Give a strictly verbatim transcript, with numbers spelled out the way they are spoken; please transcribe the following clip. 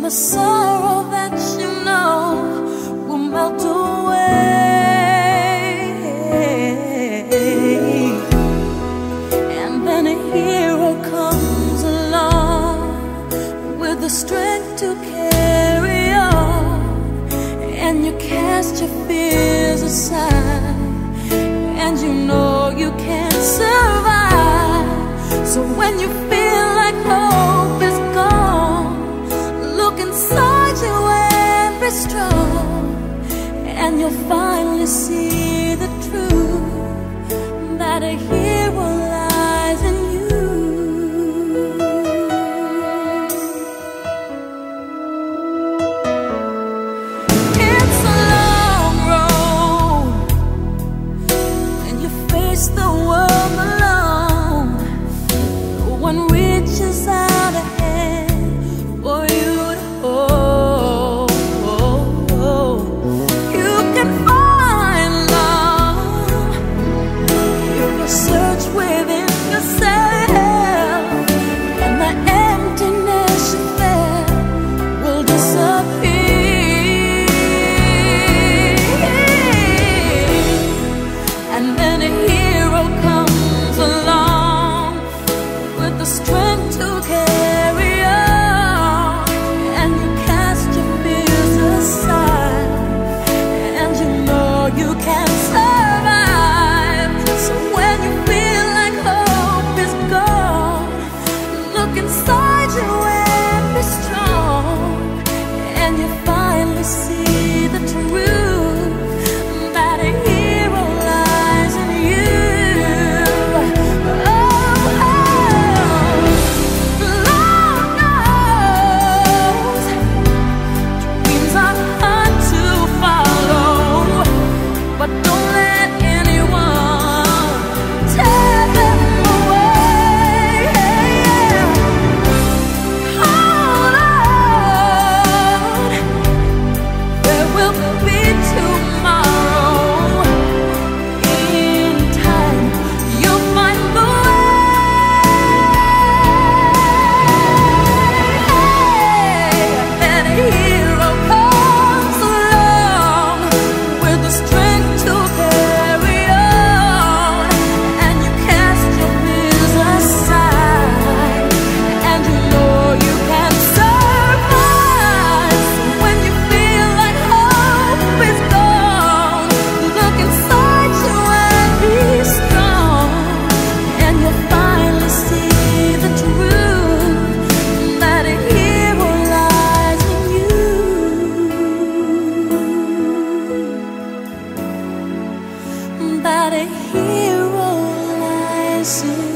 the sorrow that you know will melt away. And then a hero comes along with the strength to carry on, and you cast your fears aside, and you know you can't survive. So when you feel like hope is gone, look inside you and be strong, and you'll finally see the truth, that a hero lies in you. It's a long road when you face the world alone. No one reaches out a hand for you to hold. You can find love if you search within yourself, and the emptiness you felt will disappear. And then a hero comes along with the strength to carry on, and you cast your fears aside, and you know you can survive. So when you feel like hope is gone, look inside you and be strong, and you finally see the truth, that a hero lies in you. Oh, oh. Lord knows dreams are hard to follow, but don't let anyone tear them away. Hold on, there will be tomorrow. In time, you'll find the way. And a hero comes along with the strength to carry on, and you cast your fears aside, and you know you can survive. So when you feel like hope is gone, look inside you and be strong, and you'll finally see the truth, that a hero lies in you. That a hero lies in you.